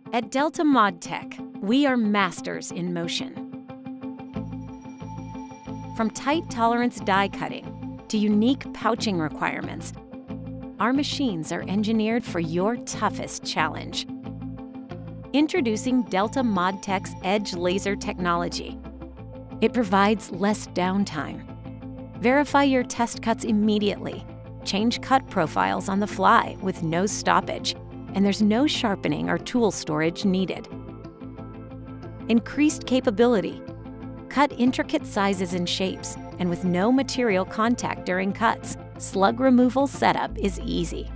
At Delta ModTech, we are masters in motion. From tight tolerance die cutting to unique pouching requirements, our machines are engineered for your toughest challenge. Introducing Delta ModTech's Edge laser technology. It provides less downtime. Verify your test cuts immediately. Change cut profiles on the fly with no stoppage, and there's no sharpening or tool storage needed. Increased capability. Cut intricate sizes and shapes, and with no material contact during cuts, slug removal setup is easy.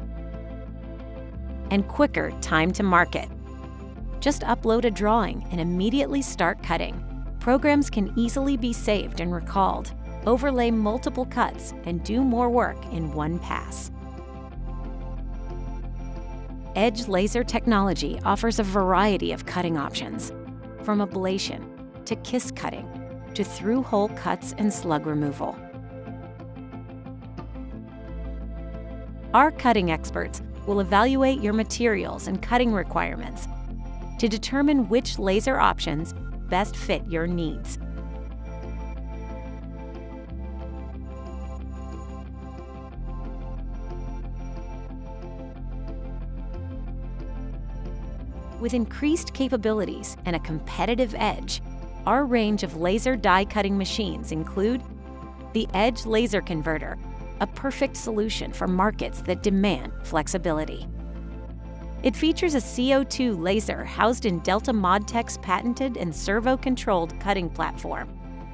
And quicker time to market. Just upload a drawing and immediately start cutting. Programs can easily be saved and recalled, overlay multiple cuts, and do more work in one pass. Edge laser technology offers a variety of cutting options, from ablation to kiss cutting to through-hole cuts and slug removal. Our cutting experts will evaluate your materials and cutting requirements to determine which laser options best fit your needs. With increased capabilities and a competitive edge, our range of laser die cutting machines include the Edge Laser Converter, a perfect solution for markets that demand flexibility. It features a CO2 laser housed in Delta ModTech's patented and servo-controlled cutting platform.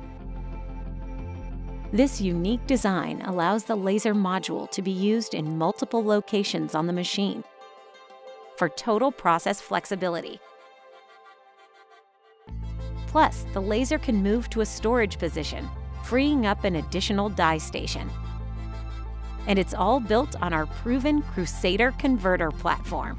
This unique design allows the laser module to be used in multiple locations on the machine for total process flexibility. Plus, the laser can move to a storage position, freeing up an additional die station. And it's all built on our proven Crusader converter platform.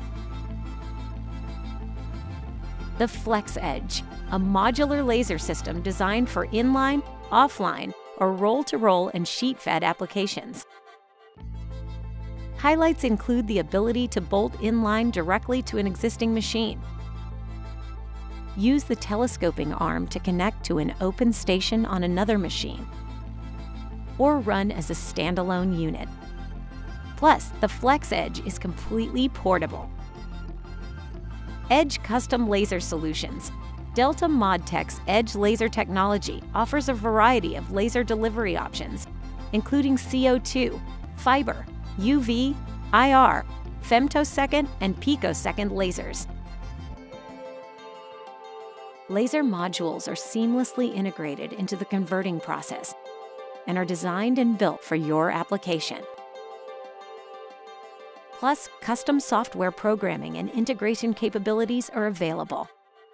The Flex Edge, a modular laser system designed for inline, offline, or roll-to-roll and sheet-fed applications. Highlights include the ability to bolt inline directly to an existing machine. Use the telescoping arm to connect to an open station on another machine, or run as a standalone unit. Plus, the Flex Edge is completely portable. Edge Custom Laser Solutions. Delta ModTech's Edge laser technology offers a variety of laser delivery options, including CO2, fiber, UV, IR, femtosecond, and picosecond lasers. Laser modules are seamlessly integrated into the converting process and are designed and built for your application. Plus, custom software programming and integration capabilities are available.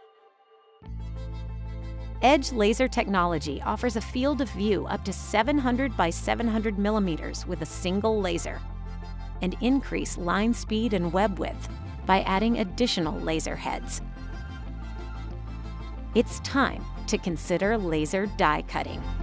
Edge laser technology offers a field of view up to 700 by 700 millimeters with a single laser, and increase line speed and web width by adding additional laser heads. It's time to consider laser die cutting.